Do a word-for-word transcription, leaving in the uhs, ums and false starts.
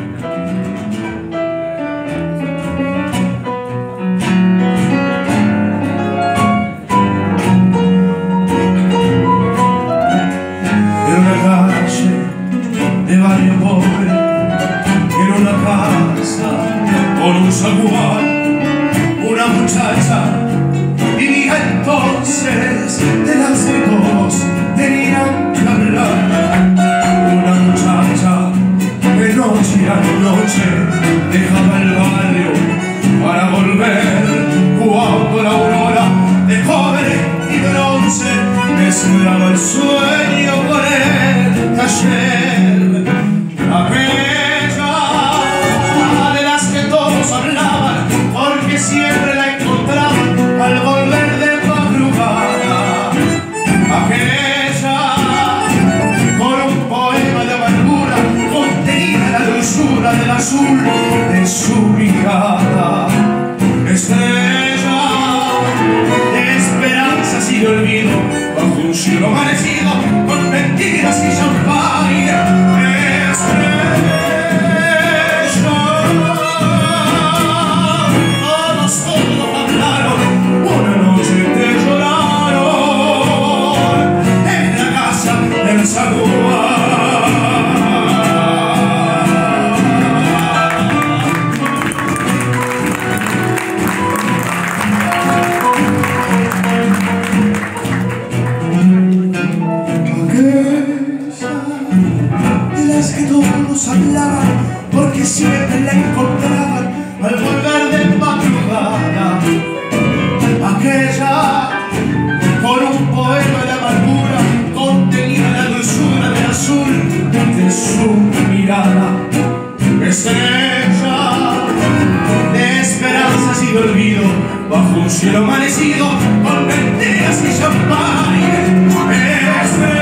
De barrio pobre, en una casa con un zaguán, una muchacha vivía entonces, de las que todos tenían que hablar. Una muchacha que noche a noche dejaba el barrio para volver, cuando la aurora de cobre y bronce mezclaba el sueño con el taller. Aquella de las que todos hablaban, porque siempre la encontraban al volver de madrugada. Aquella con un poema de amargura contenía la dulzura del azul de su mirada. Estrella de esperanzas y de olvido, bajo un cielo amanecido con mentiras y champaña. Que todos hablaban, porque siempre la encontraban al volver de madrugada. Aquella con un poema de amargura contenía la dulzura del azul de su mirada. Estrella de esperanzas y de olvido, bajo un cielo amanecido con mentiras y champagne. Estrella